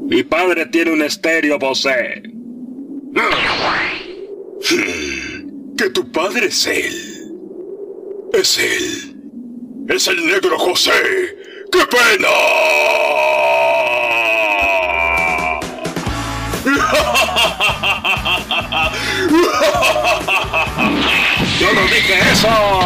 Mi padre tiene un estéreo Bose. Que tu padre es él. Es él. Es el negro José. ¡Qué pena! ¡Yo no dije eso!